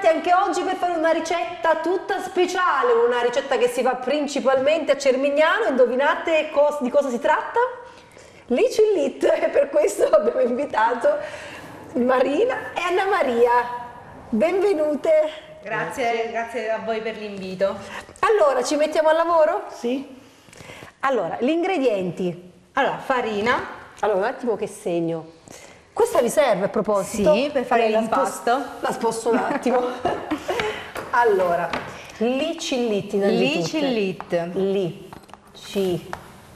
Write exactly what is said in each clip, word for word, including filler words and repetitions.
anche oggi per fare una ricetta tutta speciale, una ricetta che si fa principalmente a Cermignano. Indovinate cos di cosa si tratta? L'Icillit, e per questo abbiamo invitato Marina e Anna Maria. Benvenute. Grazie, grazie a voi per l'invito. Allora, ci mettiamo al lavoro? Sì. Allora, gli ingredienti. Allora, farina. Allora, un attimo che segno. Questa vi serve a proposito? Sì, per fare allora, l'impasto. La sposto un attimo. Allora, l'Icillit innanzitutto. L'Icillit. Li. Ci.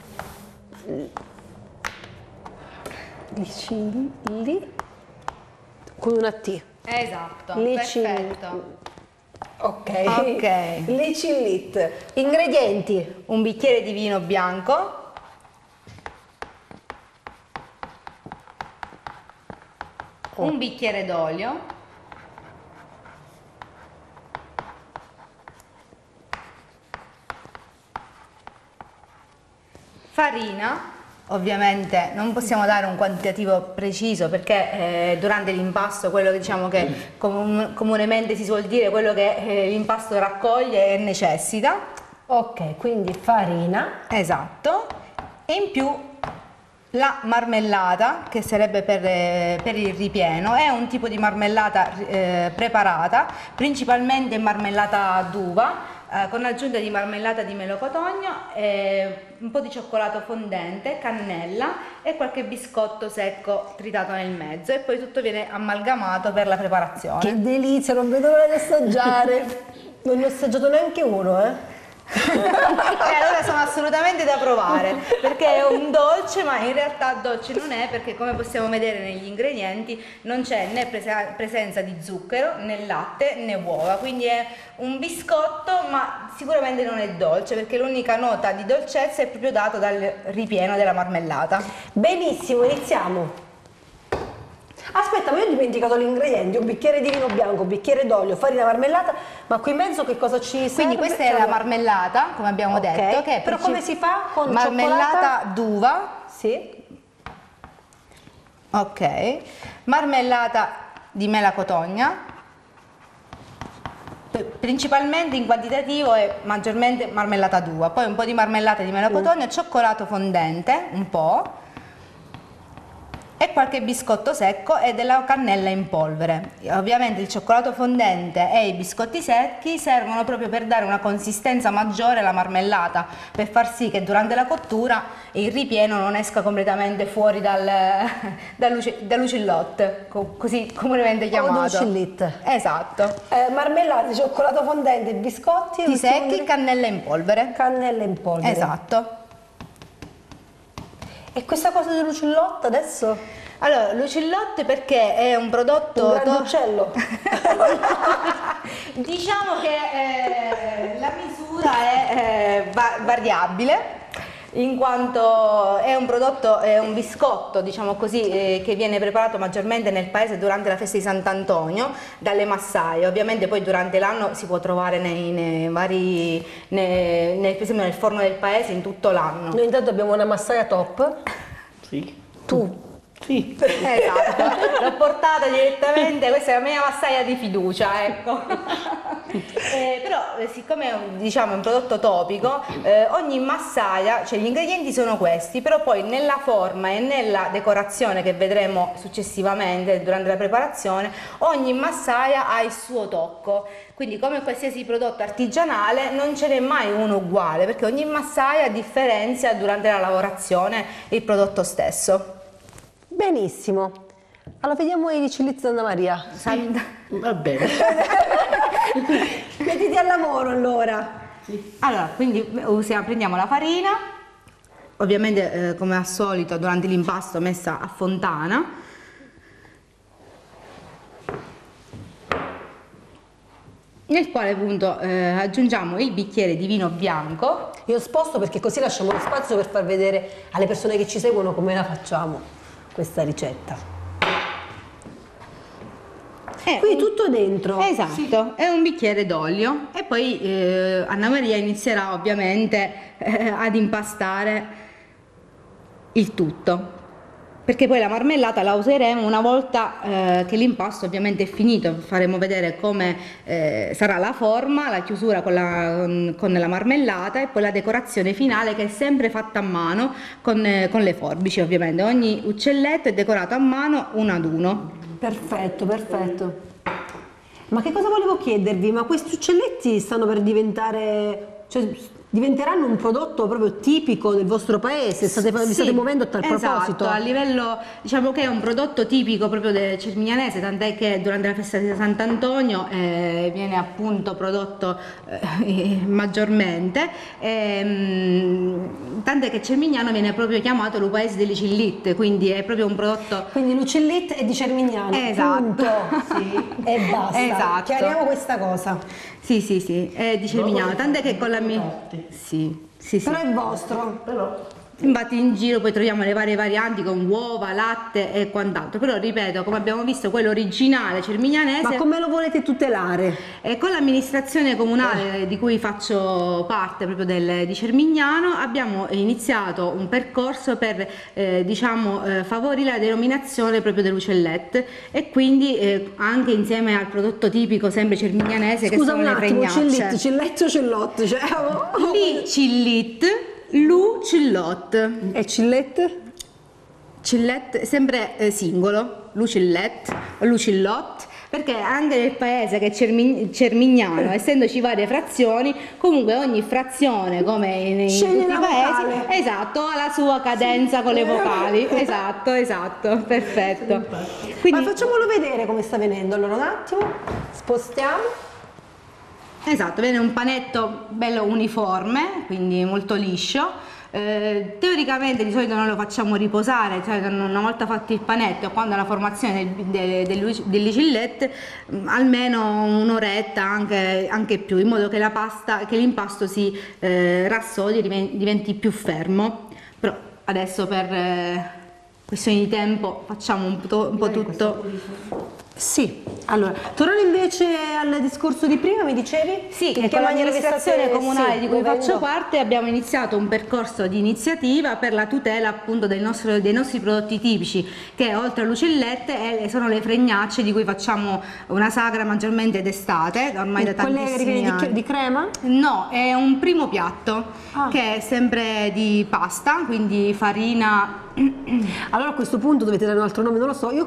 L'Icillit. Con una T. Esatto, L'Icillit. perfetto. Ok. Ok. L'Icillit. Ingredienti. Un bicchiere di vino bianco. Un bicchiere d'olio, farina, ovviamente non possiamo dare un quantitativo preciso perché eh, durante l'impasto quello che diciamo che comun comunemente si suol dire, quello che eh, l'impasto raccoglie e necessita. Ok, quindi farina. Esatto, e in più la marmellata, che sarebbe per, eh, per il ripieno, è un tipo di marmellata eh, preparata, principalmente marmellata d'uva, eh, con aggiunta di marmellata di melocotogno, eh, un po' di cioccolato fondente, cannella e qualche biscotto secco tritato nel mezzo, e poi tutto viene amalgamato per la preparazione. Che delizia, non vedo l'ora di assaggiare. Non ne ho assaggiato neanche uno, eh. E allora sono assolutamente da provare, perché è un dolce, ma in realtà dolce non è, perché come possiamo vedere negli ingredienti non c'è né prese presenza di zucchero né latte né uova, quindi è un biscotto, ma sicuramente non è dolce, perché l'unica nota di dolcezza è proprio data dal ripieno della marmellata. Benissimo, iniziamo. Aspetta, ma io ho dimenticato gli ingredienti: un bicchiere di vino bianco, un bicchiere d'olio, farina, marmellata. Ma qui in mezzo che cosa ci serve? Quindi questa è la marmellata, come abbiamo okay. detto, che è però come si fa? Con marmellata d'uva. Sì. Ok. Marmellata di mela cotogna, principalmente in quantitativo e maggiormente marmellata d'uva, poi un po' di marmellata di mela cotogna, mm. cioccolato fondente, un po', e qualche biscotto secco e della cannella in polvere. Ovviamente il cioccolato fondente e i biscotti secchi servono proprio per dare una consistenza maggiore alla marmellata, per far sì che durante la cottura il ripieno non esca completamente fuori dal, dall'ucillot, così comunemente chiamato. L'Icillit. Esatto. Eh, marmellata, cioccolato fondente, biscotti secchi, cannella in polvere. Cannella in polvere. Esatto. E questa cosa dell'ucillotto adesso? Allora, l'ucillotto perché è un prodotto... Un grande uccello. Diciamo che eh, la misura è eh, va variabile, in quanto è un prodotto, è un biscotto, diciamo così, eh, che viene preparato maggiormente nel paese durante la festa di Sant'Antonio dalle massaie. Ovviamente poi durante l'anno si può trovare nei, nei vari, nei, nel, per esempio nel forno del paese in tutto l'anno. Noi intanto abbiamo una massaia top. Sì. Tu? Sì. Esatto, l'ho portata direttamente, questa è la mia massaia di fiducia, ecco. Eh, però siccome è un, diciamo, un prodotto topico, eh, ogni massaia, cioè gli ingredienti sono questi, però poi nella forma e nella decorazione che vedremo successivamente durante la preparazione, ogni massaia ha il suo tocco. Quindi come qualsiasi prodotto artigianale non ce n'è mai uno uguale, perché ogni massaia differenzia durante la lavorazione il prodotto stesso. Benissimo. Allora vediamo i Icillit di Anna Maria. Sì. Va bene. Mettiti al lavoro allora. Sì. Allora, quindi usiamo, prendiamo la farina, ovviamente eh, come al solito durante l'impasto messa a fontana. Nel quale appunto eh, aggiungiamo il bicchiere di vino bianco. Io sposto perché così lasciamo lo spazio per far vedere alle persone che ci seguono come la facciamo questa ricetta. È qui un... tutto dentro. Esatto, sì. È un bicchiere d'olio e poi eh, Anna Maria inizierà ovviamente eh, ad impastare il tutto. perché poi la marmellata la useremo una volta eh, che l'impasto ovviamente è finito. Faremo vedere come eh, sarà la forma, la chiusura con la, con, con la marmellata e poi la decorazione finale, che è sempre fatta a mano con, eh, con le forbici ovviamente. Ogni uccelletto è decorato a mano uno ad uno. Perfetto, perfetto. Ma che cosa volevo chiedervi? Ma questi uccelletti stanno per diventare, cioè, diventeranno un prodotto proprio tipico del vostro paese? State, vi state Sì, muovendo a tal esatto, proposito? a livello, diciamo che è un prodotto tipico proprio del cermignanese, tant'è che durante la festa di Sant'Antonio eh, viene appunto prodotto eh, maggiormente, ehm, tant'è che Cermignano viene proprio chiamato lo paese delle cillit, quindi è proprio un prodotto... Quindi l'uccellit è di Cermignano, Esatto. punto. Sì. E basta, Esatto. chiariamo questa cosa. Sì, sì, sì, è di Cermignano, tant'è che con la mia... Sì, sì, sì. Però è vostro. Però Infatti in giro poi troviamo le varie varianti con uova, latte e quant'altro, però ripeto, come abbiamo visto, quello originale cermignanese. Ma come lo volete tutelare? E con l'amministrazione comunale eh. di cui faccio parte, proprio del, di Cermignano, abbiamo iniziato un percorso per eh, diciamo, eh, favorire la denominazione proprio dell'uccellet, e quindi eh, anche insieme al prodotto tipico sempre cermignanese, che Scusa sono un le attimo, fregnacce. cillit, cilletto, cellotto, cioè... Lì cillit, lu cillot. E cillet? Cillet sempre eh, singolo, lucillet, lucillot, perché anche nel paese che è Cermi- Cermignano, essendoci varie frazioni, comunque ogni frazione, come in, in Sceglie tutti i la paesi, vocale. esatto, ha la sua cadenza con le vocali. Esatto, esatto, perfetto. Quindi, Ma facciamolo vedere come sta venendo, allora un attimo, spostiamo. esatto, viene un panetto bello uniforme, quindi molto liscio. Eh, teoricamente di solito noi lo facciamo riposare, cioè una volta fatto il panetto, quando la formazione del, del, del, delle cillette, mh, almeno un'oretta, anche, anche più, in modo che la pasta, che l'impasto si eh, rassodi e diventi più fermo. Però adesso per eh, questioni di tempo facciamo un po', un po' tutto. Sì, allora, tornando invece al discorso di prima, mi dicevi? Sì, in che che con maniera vi l'amministrazione state- comunale sì, di cui muovendo? faccio parte abbiamo iniziato un percorso di iniziativa per la tutela appunto del nostro, dei nostri prodotti tipici, che oltre all'ucellette eh, sono le fregnacce, di cui facciamo una sagra maggiormente d'estate, ormai da Quelle tantissimi ripiene di, anni. di crema? No, è un primo piatto Ah. che è sempre di pasta, quindi farina. Allora a questo punto dovete dare un altro nome, non lo so, io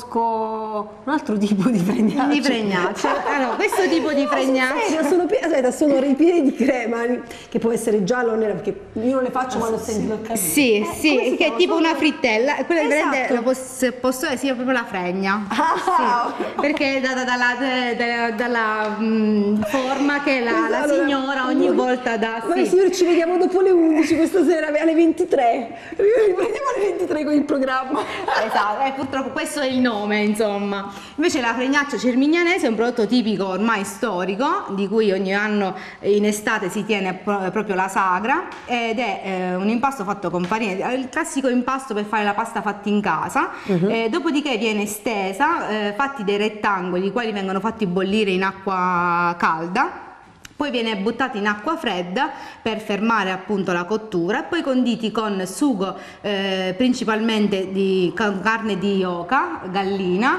conosco un altro tipo di fregnacce. Di fregnacce. Allora, questo tipo di No, fregnacce. sul serio, sono, pi- aspetta, sono ripieni di crema, che può essere giallo o nero, perché io non le faccio quando sento. Sì, Eh, sì, come si che è chiama? tipo Sono- una frittella, quella Esatto. grande la posso, posso dire, sì, è proprio la fregna. Ah, Sì, perché è data dalla, de- de- dalla mm, forma che la, la Allora, signora ogni noi- volta dà. Ma Sì. signori, ci vediamo dopo le undici questa sera alle ventitré. Riprendiamo alle ventitré con il programma. Esatto, e purtroppo questo è il nome, insomma. Invece la fregnaccia cermignanese è un prodotto tipico ormai storico, di cui ogni anno in estate si tiene pro- proprio la sagra, ed è eh, un impasto fatto con farina, il classico impasto per fare la pasta fatta in casa. Eh, dopodiché viene stesa, eh, fatti dei rettangoli, i quali vengono fatti bollire in acqua calda. Poi viene buttato in acqua fredda per fermare appunto la cottura, e poi conditi con sugo eh, principalmente di ca- carne di oca, gallina,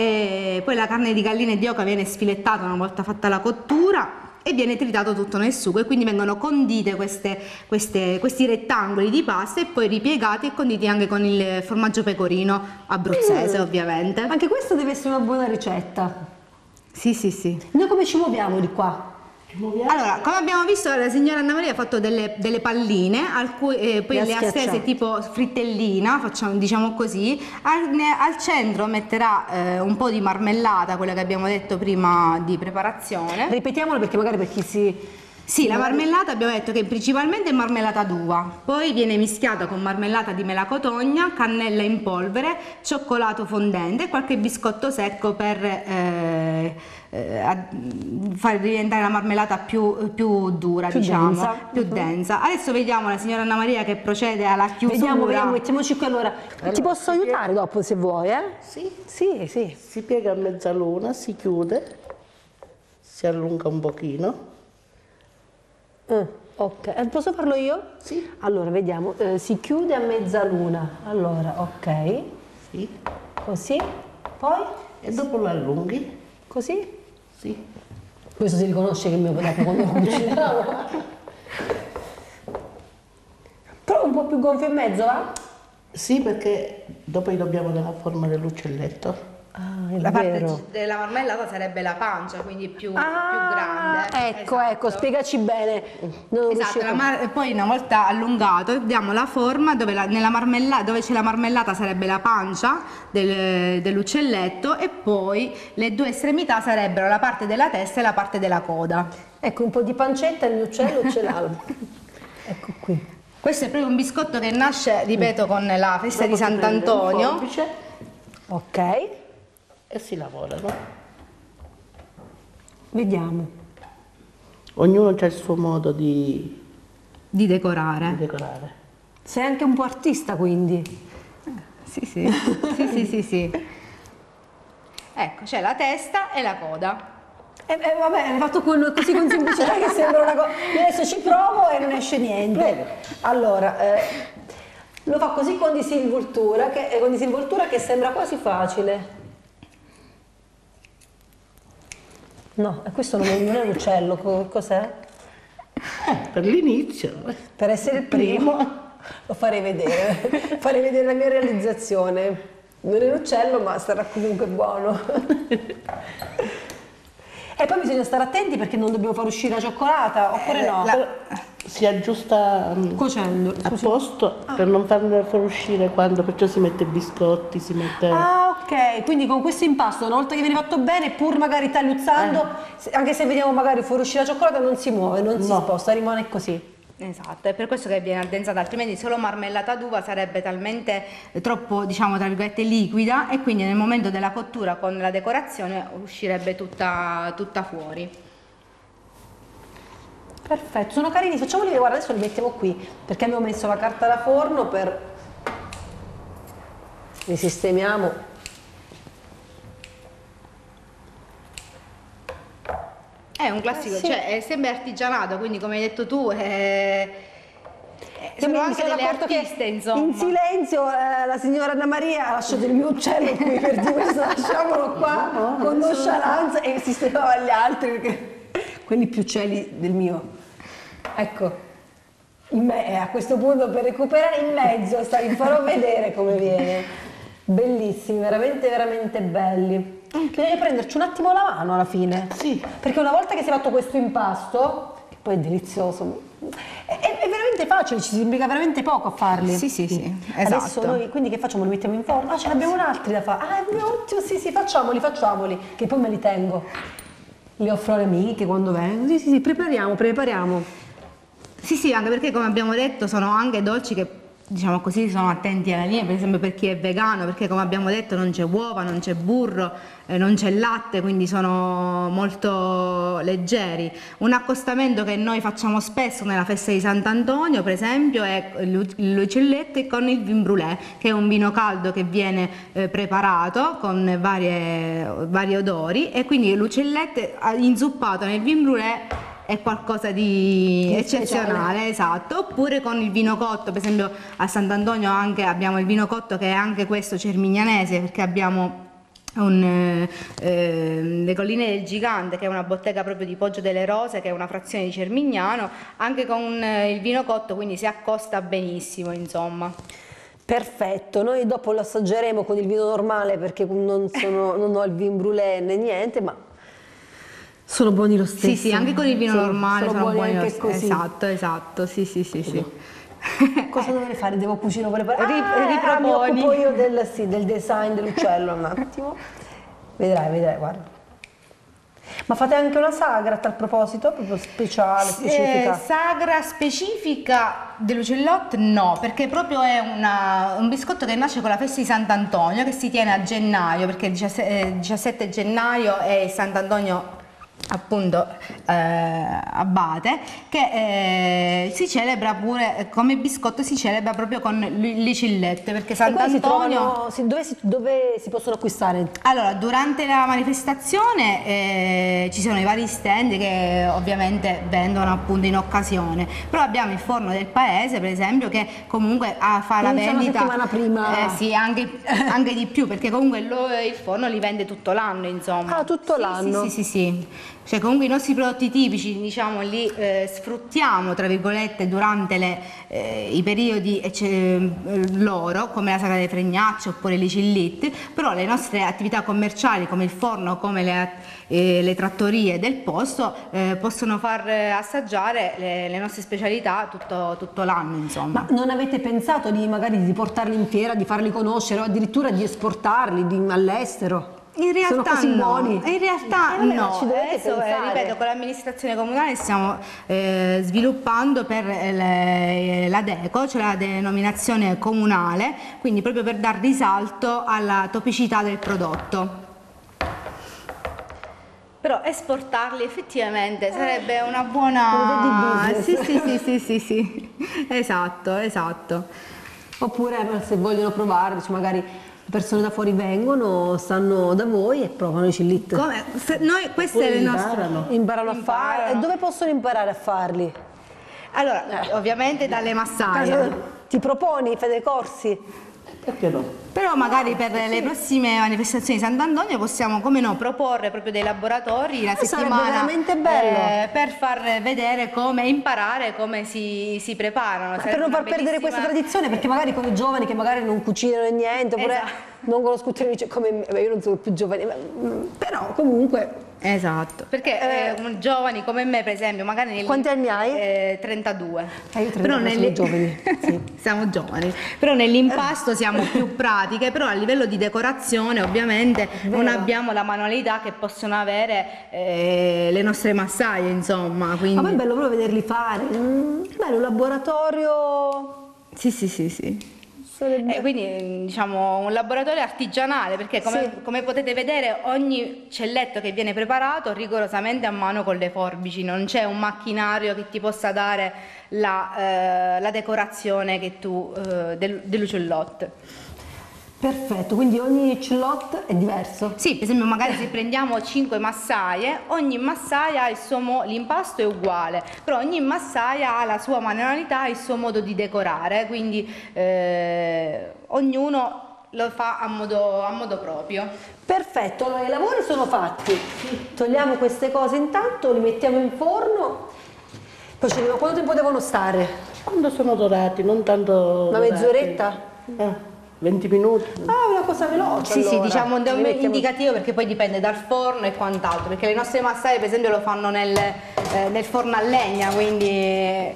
e poi la carne di gallina e di oca viene sfilettata una volta fatta la cottura e viene tritato tutto nel sugo, e quindi vengono condite queste, queste, questi rettangoli di pasta e poi ripiegati e conditi anche con il formaggio pecorino abruzzese, Mm. ovviamente. Anche questa deve essere una buona ricetta. Sì, sì, sì. Noi come ci muoviamo di qua? Allora, come abbiamo visto, la signora Anna Maria ha fatto delle, delle palline, al cui, eh, poi Le le ha ha stese schiacciate. tipo frittellina, facciamo, diciamo così. Al, ne- al centro metterà eh, un po' di marmellata, quella che abbiamo detto prima di preparazione. Ripetiamolo perché magari per chi si... Sì, la marmellata abbiamo detto che principalmente è marmellata d'uva, poi viene mischiata con marmellata di melacotogna, cannella in polvere, cioccolato fondente e qualche biscotto secco per eh, eh, a- far diventare la marmellata più, più dura, Più diciamo, densa. più Mhm. densa. Adesso vediamo la signora Anna Maria che procede alla chiusura. Vediamo, vediamo, mettiamoci qui allora. Ti posso si aiutare dopo se vuoi, eh? sì, Sì, sì. si piega a mezzaluna, si chiude, si allunga un pochino Mm, ok, Eh, posso farlo io? Sì. Allora, vediamo, eh, si chiude a mezzaluna. Allora, ok, Sì. così, poi E dopo lo allunghi. così. Sì. Questo si riconosce che mio dopo quando lo cuciniamo. Però un po' più gonfio in mezzo, va? Sì, perché dopo gli dobbiamo dare la forma dell'uccelletto. Ah, è La vero. parte della marmellata sarebbe la pancia, quindi più, più Ah, grande. ecco, Esatto. ecco, spiegaci bene. Non Esatto, riuscivo- la mar- poi una volta allungato diamo la forma dove, la- nella marmella- dove c'è la marmellata sarebbe la pancia del- dell'uccelletto e poi le due estremità sarebbero la parte della testa e la parte della coda. Ecco, un po' di pancetta, il mio uccello ce l'ha. Ecco qui. Questo è proprio un biscotto che nasce, ripeto, con la festa Dopo di si prende un Sant'Antonio. forbice Ok, e si lavorano. vediamo. Ognuno ha il suo modo di, Di di decorare. decorare. Sei anche un po' artista, quindi. Sì, sì, sì, sì, sì, sì. Ecco, c'è la testa e la coda. E eh, vabbè, hai fatto con- così con semplicità che sembra una cosa. Io adesso ci provo e non esce niente. Prego. Allora, eh, lo fa così con disinvoltura che, eh, con disinvoltura che sembra quasi facile. No, e questo non è, non è un uccello, co- cos'è? Eh, per l'inizio. Per essere il primo, lo farei vedere, farei vedere la mia realizzazione. Non è un uccello, ma sarà comunque buono. E poi bisogna stare attenti perché non dobbiamo far uscire la cioccolata, oppure no? la- Si aggiusta mm, Cuocendo. a posto per non farlo fuoriuscire quando, perciò si mette biscotti, si mette... Ah, ok, quindi con questo impasto, una volta che viene fatto bene, pur magari tagliuzzando, se- anche se vediamo magari fuoriuscire la cioccolata, non si muove, non si No. sposta, rimane così. Esatto, è per questo che viene addensata, altrimenti solo marmellata d'uva sarebbe talmente eh, troppo, diciamo, tra virgolette liquida e quindi nel momento della cottura con la decorazione uscirebbe tutta, tutta fuori. Perfetto, sono carini, facciamoli vedere, guarda, adesso li mettiamo qui, perché abbiamo messo la carta da forno per... Li sistemiamo. È un classico, Eh, sì. cioè è sempre artigianato, quindi come hai detto tu è... è- Io sono mi- mi anche sono delle accorto che artiste, insomma. in silenzio eh, la signora Anna Maria ha lasciato il mio uccello qui per dire questo, lasciamolo qua con nonchalance e sistemava gli altri perché quelli più uccelli del mio. Ecco, in me, eh, a questo punto per recuperare in mezzo, sta- vi farò vedere come viene. Bellissimi, veramente veramente belli. Bisogna prenderci un attimo la mano alla fine. Sì. Perché una volta che si è fatto questo impasto, che poi è delizioso, è, è veramente facile, ci si impiega veramente poco a farli. Sì, sì, sì, Adesso esatto. noi, quindi che facciamo? Li mettiamo in forno? Ah, ce ne abbiamo altri da fare. Ah, è ottimo, sì, sì, facciamoli, facciamoli, che poi me li tengo. Li offro alle amiche quando vengono. Sì, sì, sì, prepariamo, prepariamo. Sì, sì, anche perché come abbiamo detto sono anche dolci che, diciamo così, sono attenti alla linea, per esempio per chi è vegano, perché come abbiamo detto non c'è uova, non c'è burro, eh, non c'è latte, quindi sono molto leggeri. Un accostamento che noi facciamo spesso nella festa di Sant'Antonio, per esempio, è l'uccelletto con il vin brûlé, che è un vino caldo che viene eh, preparato con varie, vari odori e quindi l'uccelletto eh, inzuppato nel vin brûlé è qualcosa di Di eccezionale, speciale. esatto. Oppure con il vino cotto, per esempio a Sant'Antonio anche abbiamo il vino cotto che è anche questo cermignanese, perché abbiamo un, eh, eh, le colline del Gigante, che è una bottega proprio di Poggio delle Rose, che è una frazione di Cermignano, anche con eh, il vino cotto, quindi si accosta benissimo, insomma. Perfetto, noi dopo lo assaggeremo con il vino normale perché non, sono, non ho il vin brûlé né niente, ma sono buoni lo stesso. Sì, sì, anche con il vino Sì, normale sono, buoni anche lo stesso. così. Esatto, esatto, sì, sì, sì, sì. Cosa dovrei fare? Devo cucire preparare? Ri- Ah, riproponi. mi occupo io del, sì, del design dell'uccello un attimo. Vedrai, vedrai, guarda. Ma fate anche una sagra a tal proposito, proprio speciale, specifica? Eh, sagra specifica dell'ucellotto no, perché proprio è una- un biscotto che nasce con la festa di Sant'Antonio, che si tiene a gennaio, perché il diciassette, eh, diciassette gennaio è Sant'Antonio appunto eh, Abate, che eh, si celebra pure come biscotto, si celebra proprio con le cillette, perché Sant'Antonio si dove, si, dove si possono acquistare? Allora, durante la manifestazione eh, ci sono i vari stand che ovviamente vendono appunto in occasione, però abbiamo il forno del paese per esempio che comunque ah, fa la Quindi vendita una settimana prima. eh, sì, anche, anche di più, perché comunque lo, il forno li vende tutto l'anno, insomma. Ah, tutto sì, l'anno? Sì, sì, sì, sì. Cioè comunque i nostri prodotti tipici, diciamo, li eh, sfruttiamo tra virgolette durante le, eh, i periodi eh, loro, come la sagra dei Fregnacci oppure i Cillitti, però le nostre attività commerciali come il forno, come le, eh, le trattorie del posto eh, possono far assaggiare le, le nostre specialità tutto, tutto l'anno, insomma. Ma non avete pensato di magari di portarli in fiera, di farli conoscere o addirittura di esportarli di, all'estero? In realtà sono così no, buoni. in realtà Eh, no, ci dovete adesso eh, pensare. ripeto con l'amministrazione comunale stiamo eh, sviluppando per le, la DECO, cioè la denominazione comunale, quindi proprio per dar risalto alla topicità del prodotto. Però esportarli effettivamente sarebbe una buona... Un'idea di Sì, business. sì, sì, sì, sì, sì, esatto, esatto. Oppure se vogliono provare, cioè magari persone da fuori vengono, stanno da voi e provano i Cillit. Come, se noi, queste Oppure le nostre... imparano. Imparano a Imparano. farli. E dove possono imparare a farli? Allora, ovviamente dalle massaie. Ti proponi, fai dei corsi? Perché no? Però magari per le prossime manifestazioni di Sant'Antonio possiamo, come no, proporre proprio dei laboratori la Eh, sarebbe settimana veramente bello. eh, per far vedere come imparare, come si, si preparano. Per non far perdere questa tradizione, perché magari con i giovani che magari non cucinano niente, oppure Esatto. non conoscono dice come me, beh, io non sono più giovane, ma, mm, però comunque. Esatto, perché Eh, eh, giovani come me per esempio, magari nel, Quanti anni hai? Eh, trentadue. Eh, io Però trentadue, nelle- sono giovani, sì. Siamo giovani, però nell'impasto siamo più pratiche, però a livello di decorazione ovviamente non Vero. abbiamo la manualità che possono avere eh, le nostre massaie, insomma. Quindi... Ma poi è bello proprio vederli fare. Mm, bello, un laboratorio. Sì, sì, sì, sì. Sarebbe- Eh, quindi diciamo un laboratorio artigianale, perché come, Sì. come potete vedere ogni celletto che viene preparato rigorosamente a mano con le forbici, non c'è un macchinario che ti possa dare la, eh, la decorazione che tu eh, del, dell'ucellotto. Perfetto, quindi ogni cellot è diverso. Sì, per esempio magari se prendiamo cinque massaie, ogni massaia ha il suo mo- l'impasto è uguale, però ogni massaia ha la sua manualità e il suo modo di decorare, quindi eh, ognuno lo fa a modo, a modo proprio. Perfetto, allora i lavori sono fatti. Togliamo queste cose intanto, li mettiamo in forno. Poi ci dico, quanto tempo devono stare? Quando sono dorati, non tanto. Una dorati. mezz'oretta? Eh, venti minuti. Ah, una cosa veloce. Sì, sì, allora. diciamo un Li mettiamo- indicativo perché poi dipende dal forno e quant'altro, perché le nostre massaie per esempio lo fanno nel, eh, nel forno a legna, quindi...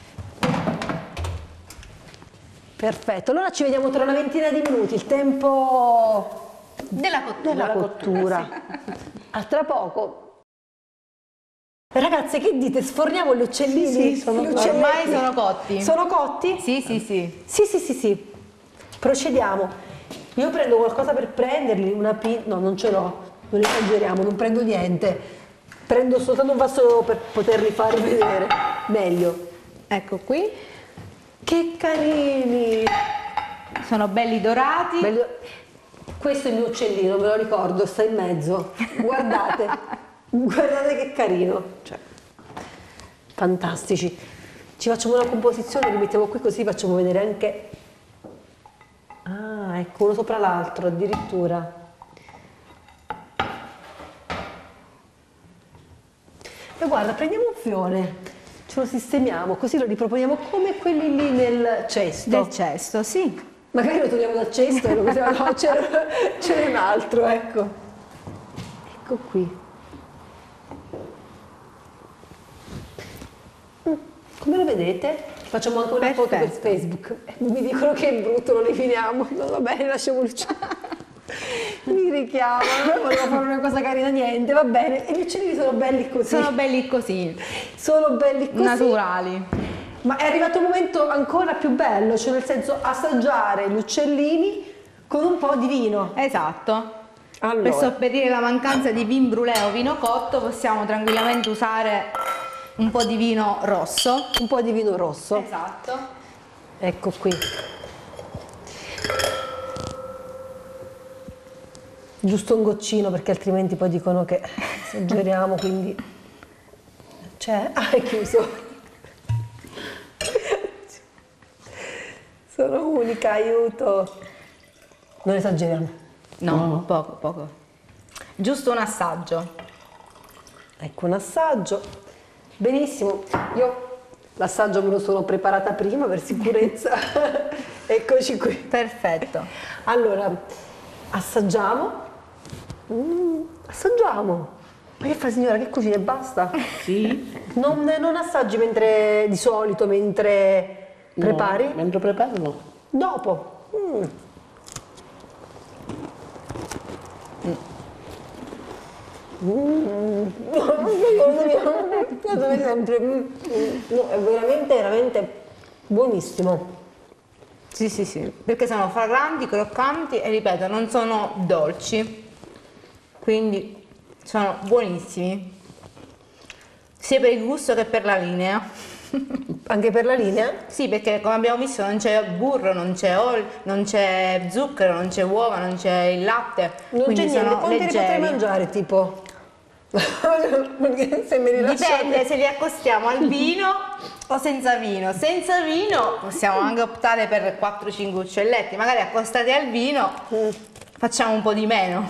Perfetto, allora ci vediamo tra una ventina di minuti, il tempo Della cottura. della cottura. A tra poco. Ragazze, che dite? Sforniamo gli uccellini? Sì, sì, sono- Gli uccelletti? ormai sono cotti. Sono cotti? Sì, sì, sì. Sì, sì, sì, sì. Procediamo. Io prendo qualcosa per prenderli, una pin... No, non ce l'ho, non esageriamo, non prendo niente. Prendo soltanto un vaso per poterli far vedere meglio. Ecco qui. Che carini! Sono belli dorati. Bello- Questo è il mio uccellino, me lo ricordo, sta in mezzo. Guardate, guardate che carino. Cioè, fantastici. Ci facciamo una composizione, li mettiamo qui così facciamo vedere anche... Ah, ecco, uno sopra l'altro addirittura. E guarda, prendiamo un fiore, ce lo sistemiamo, così lo riproponiamo come quelli lì nel cesto. Del cesto, sì. Magari lo togliamo dal cesto e lo mettiamo, no, c'era, c'era un altro, ecco. Ecco qui. Mm, come lo vedete? Facciamo anche una foto per Perfetto. Facebook. Eh, Mi dicono che è brutto, non li finiamo. No, va bene, lasciamolo. Mi richiamano, volevo fare una cosa carina, niente, va bene. E gli uccellini sono belli così. Sono belli così, Sono belli così. naturali. Ma è arrivato un momento ancora più bello, cioè nel senso assaggiare gli uccellini con un po' di vino. Esatto. Allora. Per sopperire la mancanza di vin brulé o vino cotto possiamo tranquillamente usare un po' di vino rosso. Un po' di vino rosso. Esatto. Ecco qui. Giusto un goccino perché altrimenti poi dicono che esageriamo, quindi... C'è? Ah, è chiuso. Sono unica, aiuto. Non esageriamo. No, no, poco, poco. Giusto un assaggio. Ecco un assaggio. Benissimo. Io l'assaggio me lo sono preparata prima per sicurezza. Eccoci qui. Perfetto. Allora, assaggiamo. Mm, assaggiamo. Ma che fa signora? Che cucina e basta? Sì. Non, non assaggi mentre di solito, mentre prepari? No, mentre preparo no. Dopo. Mm. Mm. Sempre. Mm. No, è veramente, veramente buonissimo. Sì, sì, sì. Perché sono fragranti, croccanti e ripeto, non sono dolci. Quindi sono buonissimi. Sia per il gusto che per la linea. Anche per la linea? Sì, perché come abbiamo visto non c'è burro, non c'è olio, non c'è zucchero, non c'è uova, non c'è il latte. Non c'è quindi niente, sono quanti li potrei leggeri. mangiare tipo? Perché se me li lasciate... Dipende se li accostiamo al vino o senza vino. Senza vino possiamo anche optare per quattro cinque uccelletti, magari accostati al vino facciamo un po' di meno.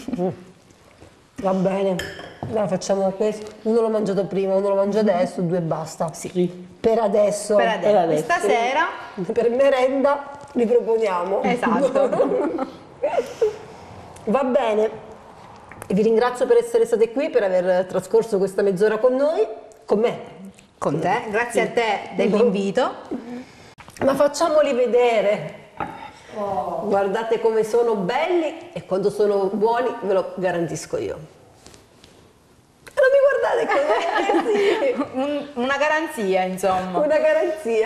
Va bene, dai, facciamo questo. Uno l'ho mangiato prima, uno lo mangio adesso, due e basta. Sì. Per adesso. Per adesso. adesso. Stasera, Per merenda li proponiamo. esatto. Va bene. E vi ringrazio per essere state qui, per aver trascorso questa mezz'ora con noi, con me. Con te, grazie a te dell'invito. Ma facciamoli vedere. Guardate come sono belli e quando sono buoni ve lo garantisco io. Non mi guardate così, sì. Un- una garanzia, insomma. Una garanzia.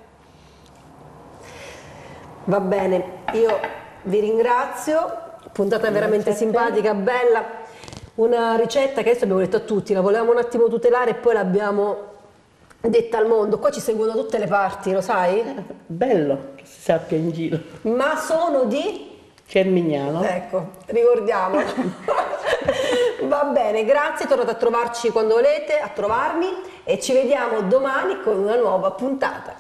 Va bene, io vi ringrazio, puntata veramente simpatica, bella, una ricetta che adesso abbiamo detto a tutti, la volevamo un attimo tutelare e poi l'abbiamo detta al mondo. Qua ci seguono da tutte le parti, lo sai? Bello che si sappia in giro. Ma sono di... Cermignano. Ecco, ricordiamolo. Va bene, grazie, tornate a trovarci quando volete, a trovarmi e ci vediamo domani con una nuova puntata.